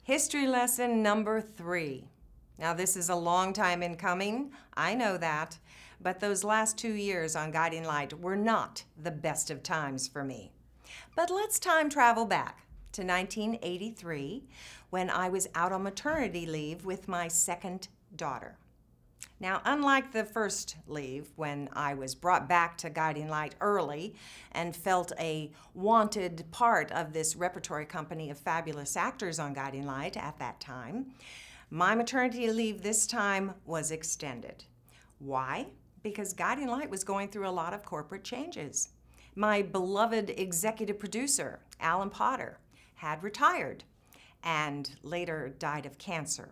History lesson number 3. Now this is a long time in coming, I know that, but those last 2 years on Guiding Light were not the best of times for me. But let's time travel back to 1983 when I was out on maternity leave with my second daughter. Now, unlike the first leave, when I was brought back to Guiding Light early and felt a wanted part of this repertory company of fabulous actors on Guiding Light at that time, my maternity leave this time was extended. Why? Because Guiding Light was going through a lot of corporate changes. My beloved executive producer, Alan Potter, had retired and later died of cancer.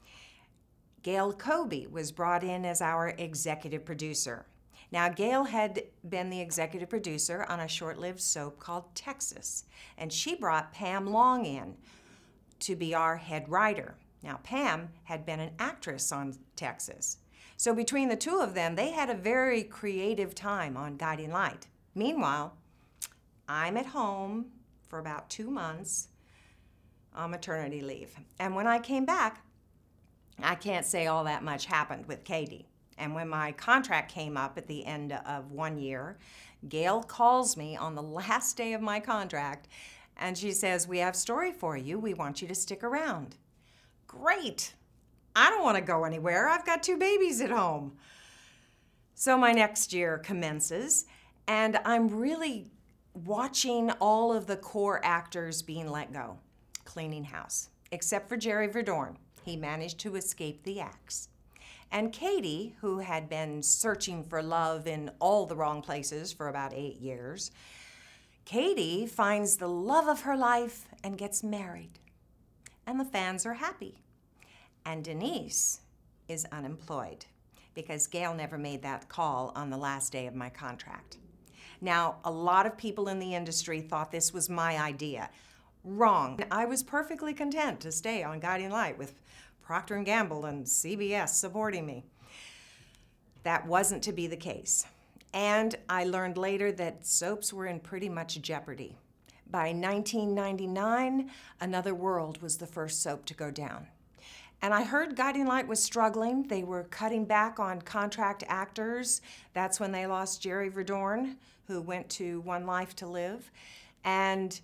Gail Kobe was brought in as our executive producer. Now, Gail had been the executive producer on a short-lived soap called Texas, and she brought Pam Long in to be our head writer. Now, Pam had been an actress on Texas. So between the two of them, they had a very creative time on Guiding Light. Meanwhile, I'm at home for about 2 months on maternity leave. And when I came back, I can't say all that much happened with Katie. And when my contract came up at the end of 1 year, Gail calls me on the last day of my contract and she says, "We have a story for you. We want you to stick around." Great. I don't want to go anywhere. I've got 2 babies at home. So my next year commences and I'm really watching all of the core actors being let go, cleaning house, except for Jerry Verdorn. He managed to escape the axe. And Katie, who had been searching for love in all the wrong places for about 8 years, Katie finds the love of her life and gets married. And the fans are happy. And Denise is unemployed because Gail never made that call on the last day of my contract. Now, a lot of people in the industry thought this was my idea. Wrong. I was perfectly content to stay on Guiding Light with Procter & Gamble and CBS supporting me. That wasn't to be the case. And I learned later that soaps were in pretty much jeopardy. By 1999, Another World was the first soap to go down. And I heard Guiding Light was struggling. They were cutting back on contract actors. That's when they lost Jerry Verdorn, who went to One Life to Live. And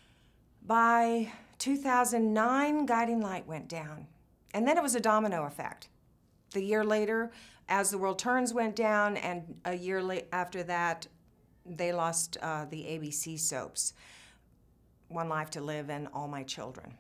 by 2009, Guiding Light went down. And then it was a domino effect. The year later, As the World Turns went down, and a year after that, they lost the ABC soaps, One Life to Live and All My Children.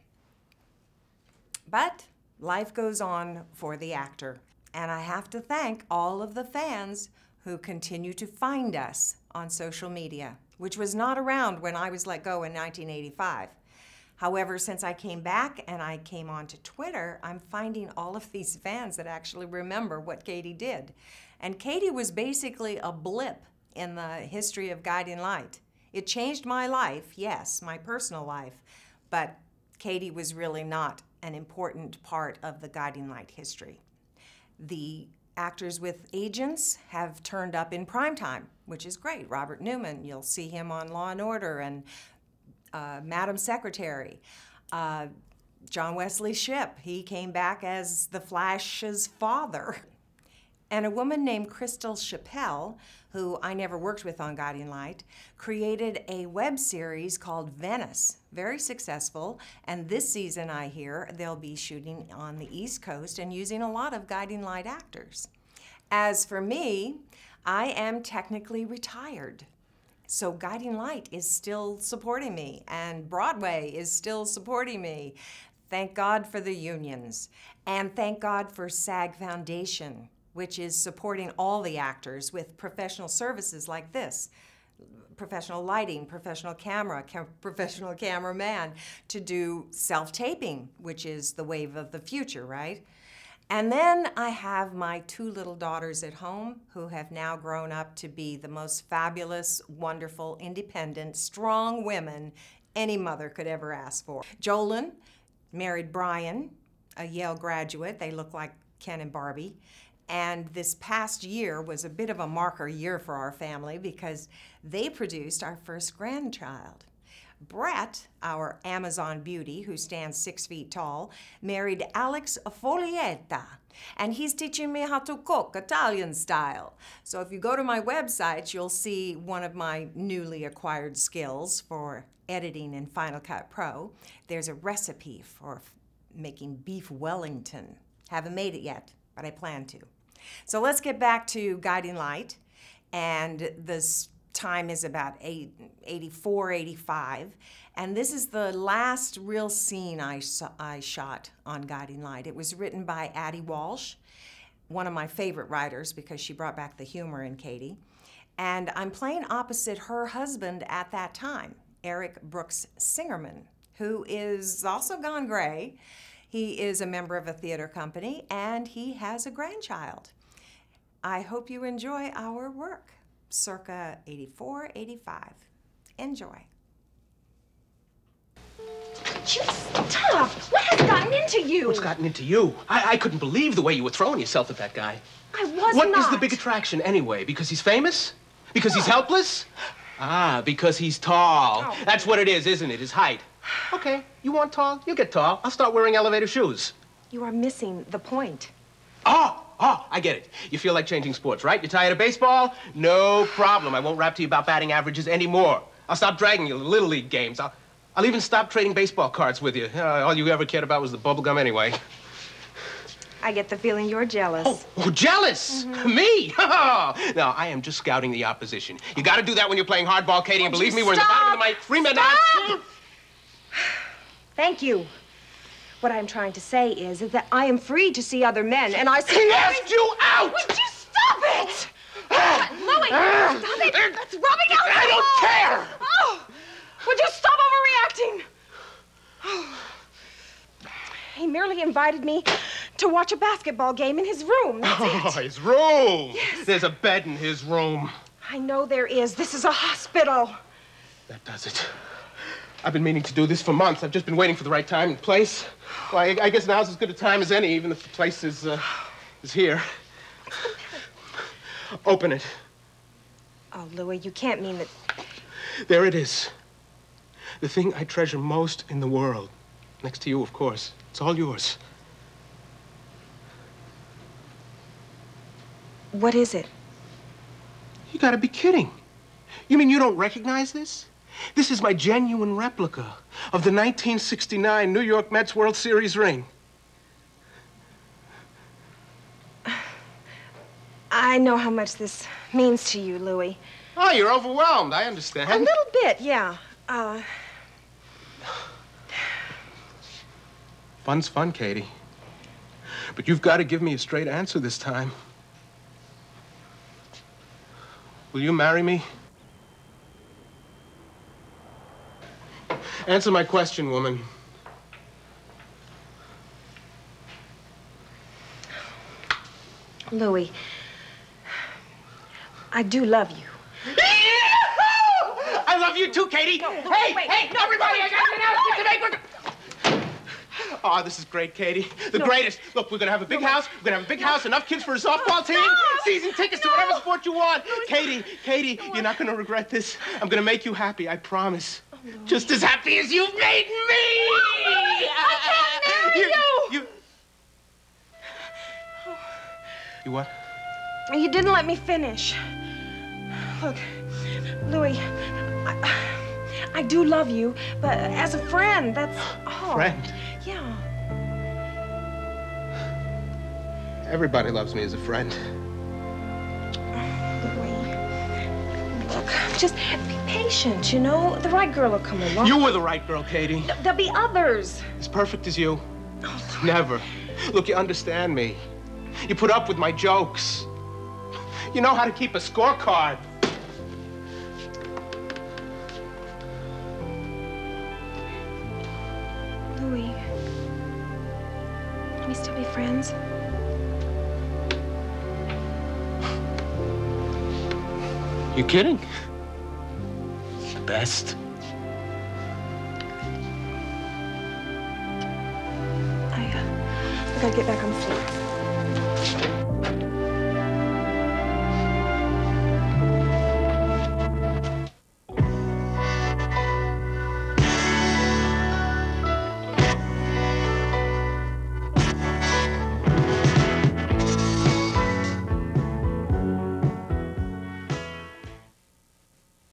But life goes on for the actor. And I have to thank all of the fans who continue to find us on social media, which was not around when I was let go in 1985. However, since I came back and I came onto Twitter, I'm finding all of these fans that actually remember what Katie did. And Katie was basically a blip in the history of Guiding Light. It changed my life, yes, my personal life, but Katie was really not an important part of the Guiding Light history. The actors with agents have turned up in primetime, which is great. Robert Newman, you'll see him on Law & Order and Madam Secretary. John Wesley Shipp, he came back as the Flash's father. And a woman named Crystal Chappelle, who I never worked with on Guiding Light, created a web series called Venice, very successful. And this season, I hear, they'll be shooting on the East Coast and using a lot of Guiding Light actors. As for me, I am technically retired. So Guiding Light is still supporting me, and Broadway is still supporting me. Thank God for the unions, and thank God for SAG Foundation, which is supporting all the actors with professional services like this. Professional lighting, professional camera, professional cameraman, to do self-taping, which is the wave of the future, right? And then I have my 2 little daughters at home who have now grown up to be the most fabulous, wonderful, independent, strong women any mother could ever ask for. Jolan married Brian, a Yale graduate. They look like Ken and Barbie. And this past year was a bit of a marker year for our family because they produced our first grandchild. Brette, our Amazon beauty who stands 6 feet tall, married Alex Foglietta, and he's teaching me how to cook Italian style. So if you go to my website, you'll see one of my newly acquired skills for editing in Final Cut Pro. There's a recipe for making beef Wellington. Haven't made it yet, but I plan to. So let's get back to Guiding Light, and this time is about 84, 85, and this is the last real scene I shot on Guiding Light. It was written by Addie Walsh, one of my favorite writers because she brought back the humor in Katie, and I'm playing opposite her husband at that time, Eric Brooks Singerman, who is also gone gray. He is a member of a theater company, and he has a grandchild. I hope you enjoy our work, circa 84, 85. Enjoy. You stop! What has gotten into you? What's gotten into you? I couldn't believe the way you were throwing yourself at that guy. I was not. What is the big attraction anyway? Because he's famous? Because he's helpless? Ah, because he's tall. Oh. That's what it is, isn't it? His height. Okay, you want tall? You get tall. I'll start wearing elevator shoes. You are missing the point. Oh, I get it. You feel like changing sports, right? You're tired of baseball? No problem. I won't rap to you about batting averages anymore. I'll stop dragging you to Little League games. I'll even stop trading baseball cards with you. All you ever cared about was the bubble gum anyway. I get the feeling you're jealous. Oh, jealous? Mm-hmm. Me? No, I am just scouting the opposition. You got to do that when you're playing hardball, Katie, and believe me, we're in the bottom of the ninth. 3 minutes. Thank you. What I'm trying to say is that I am free to see other men, and I see... Asked you out! Would you stop it? Louis, stop it! That's rubbing out I don't care! Oh, would you stop overreacting? Oh. He merely invited me to watch a basketball game in his room. That's it. His room! Yes. There's a bed in his room. I know there is. This is a hospital. That does it. I've been meaning to do this for months. I've just been waiting for the right time and place. Well, I guess now's as good a time as any, even if the place is here. Open it. Oh, Louis, you can't mean that... There it is. The thing I treasure most in the world. Next to you, of course. It's all yours. What is it? You gotta be kidding. You mean you don't recognize this? This is my genuine replica of the 1969 New York Mets World Series ring. I know how much this means to you, Louis. Oh, you're overwhelmed. I understand. A little bit, yeah. Fun's fun, Katie. But you've got to give me a straight answer this time. Will you marry me? Answer my question, woman. Louis, I do love you. I love you too, Katie. No, hey, wait, hey, no, everybody, no, I got an announcement to make. Oh, this is great, Katie. The greatest. Look, we're gonna have a big house. We're gonna have a big house, enough kids for a softball team, season tickets to whatever sport you want. Katie, you're not gonna regret this. I'm gonna make you happy, I promise. Just as happy as you've made me! I can't marry you! You what? You didn't let me finish. Look, Louis, I do love you, but as a friend, that's all. Friend? Yeah. Everybody loves me as a friend. Louis, look, just be patient, you know? The right girl will come along. You were the right girl, Katie. There'll be others. As perfect as you. Oh, Never. Look, you understand me. You put up with my jokes. You know how to keep a scorecard. Louis, can we still be friends? You kidding? The best. I gotta get back on the floor.